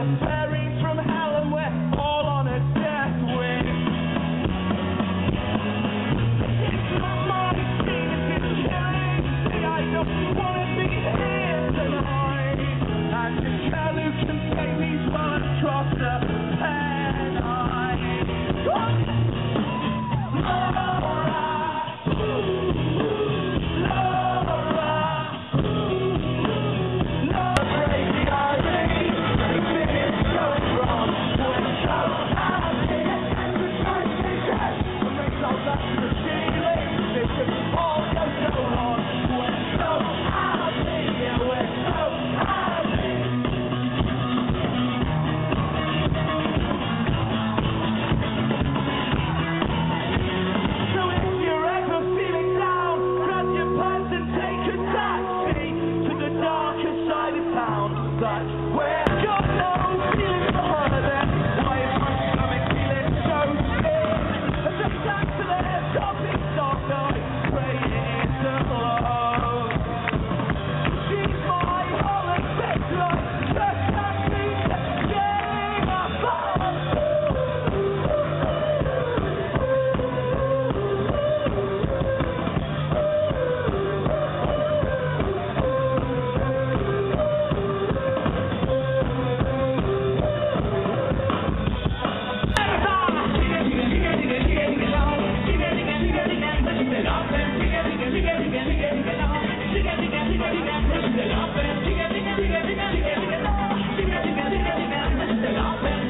Preparing from hell and we're all on a death wish. It's not my genius, it's killing me. I don't want to be here tonight. And to tell who can take these words across the pen. Up and